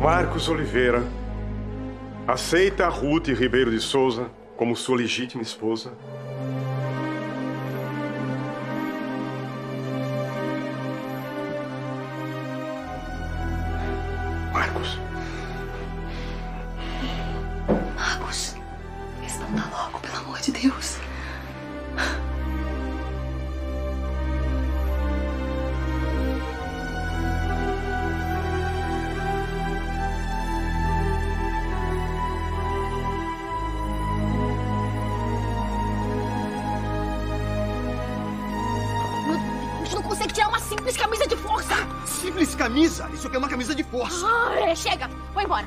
Marcos Oliveira aceita a Ruth Ribeiro de Souza como sua legítima esposa? Marcos. Marcos, responda logo, pelo amor de Deus. Não consegue tirar uma simples camisa de força. Simples camisa? Isso aqui é uma camisa de força. Chega, vou embora.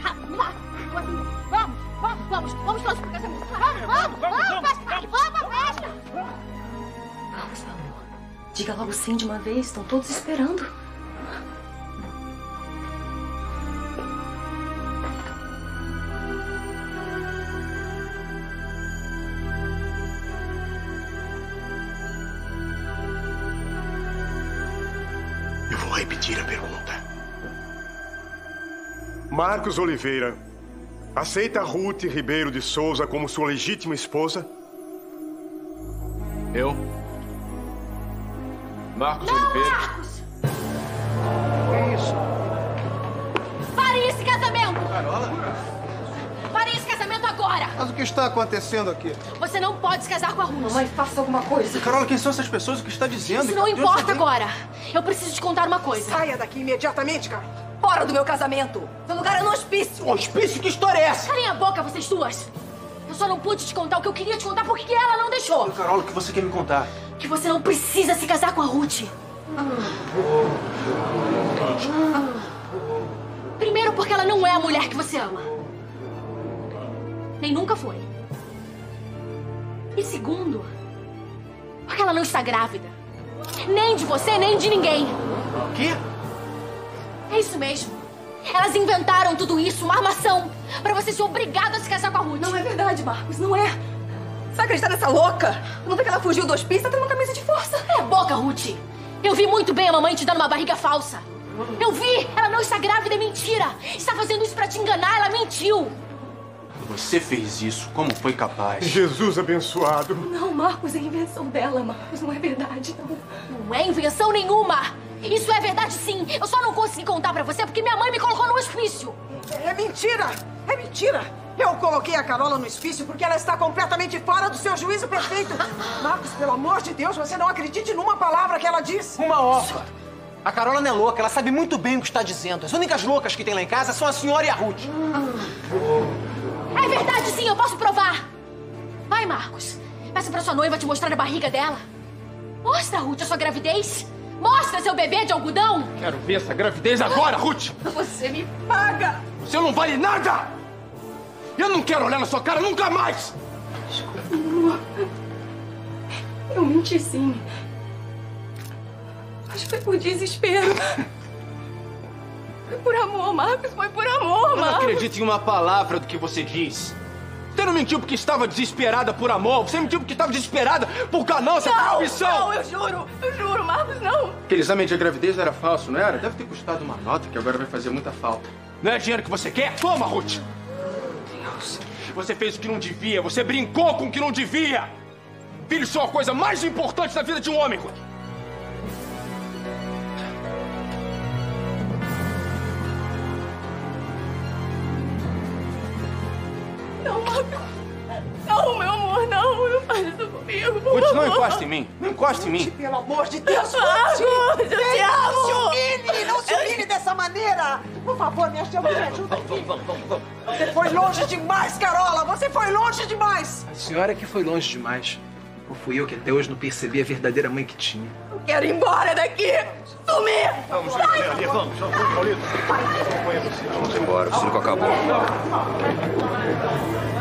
Vamos todos pro casamento. Vamos pra festa. Vamos, meu amor. Diga logo sim de uma vez, estão todos esperando. Eu vou repetir a pergunta. Marcos Oliveira aceita Ruth Ribeiro de Souza como sua legítima esposa? Eu? Marcos Oliveira? Marcos! Que isso? Pare esse casamento! Carola? Pare esse casamento agora! Mas o que está acontecendo aqui? Você não pode se casar com a Ruth. Mamãe, faça alguma coisa. Carola, quem são essas pessoas? O que está dizendo? Isso não importa agora. Eu preciso te contar uma coisa. Saia daqui imediatamente, cara. Fora do meu casamento. Seu lugar é no hospício. Hospício? Que história é essa? Calem a boca, vocês duas. Eu só não pude te contar o que eu queria te contar porque ela não deixou. Carola, o que você quer me contar? Que você não precisa se casar com a Ruth. Primeiro porque ela não é a mulher que você ama. Nem nunca foi. E segundo, porque ela não está grávida. Nem de você, nem de ninguém. O quê? É isso mesmo. Elas inventaram tudo isso, uma armação, pra você ser obrigado a se casar com a Ruth. Não é verdade, Marcos, não é. Você vai acreditar nessa louca? Não vê que ela fugiu do hospício, tá tendo uma camisa de força. É boca, Ruth. Eu vi muito bem a mamãe te dando uma barriga falsa. Eu vi. Ela não está grávida, é mentira. Está fazendo isso pra te enganar, ela mentiu. Você fez isso. Como foi capaz? Jesus abençoado. Não, Marcos, é invenção dela, Marcos, não é verdade, não. Não é invenção nenhuma. Isso é verdade, sim. Eu só não consegui contar pra você porque minha mãe me colocou no hospício. É mentira! É mentira! Eu coloquei a Carola no hospício porque ela está completamente fora do seu juízo perfeito. Marcos, pelo amor de Deus, você não acredite numa palavra que ela disse. Uma ofa. A Carola não é louca, ela sabe muito bem o que está dizendo. As únicas loucas que tem lá em casa são a senhora e a Ruth. É verdade, sim. Eu posso provar. Vai, Marcos. Peça pra sua noiva te mostrar a barriga dela. Mostra, Ruth, a sua gravidez. Mostra seu bebê de algodão. Quero ver essa gravidez agora, Ruth! Você me paga. Você não vale nada! Eu não quero olhar na sua cara nunca mais! Desculpa, meu amor. Eu menti, sim. Mas foi por desespero. Foi por amor, Marcos. Foi por amor, Eu não Marcos. acredito em uma palavra do que você diz. Você não mentiu porque estava desesperada por amor. Você mentiu porque estava desesperada por ganância, por ambição. Não, eu juro, Marcos, não. Aquele exame de gravidez era falso, não era? Deve ter custado uma nota que agora vai fazer muita falta. Não é dinheiro que você quer? Toma, Ruth! Deus. Você fez o que não devia, você brincou com o que não devia. Filhos são a coisa mais importante na vida de um homem, Ruth. Não, Marcos. Não, meu amor, não faz isso comigo. Por Ruth, não favor. encosta em mim. Não encosta em mim. Pelo amor de Deus, Marcos, eu te Não se amo. humilhe! Não se humilhe dessa maneira! Por favor, minha chama, me ajuda aqui. Você foi longe demais, Carola! Você foi longe demais! A senhora que foi longe demais. Ou fui eu que até hoje não percebi a verdadeira mãe que tinha? Eu quero ir embora daqui. Sumir. Vamos, ali, vamos, Paulito. Vamos embora, o circo acabou.